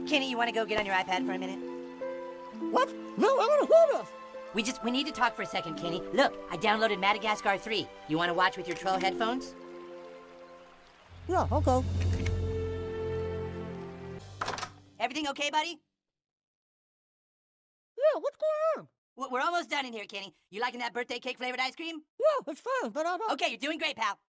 Kenny, you want to go get on your iPad for a minute? What? No, I want to hear this. We need to talk for a second, Kenny. Look, I downloaded Madagascar 3. You want to watch with your troll headphones? Yeah, okay. Everything okay, buddy? Yeah, what's going on? We're almost done in here, Kenny. You liking that birthday cake flavored ice cream? Yeah, it's fine, but I don't... Okay, you're doing great, pal.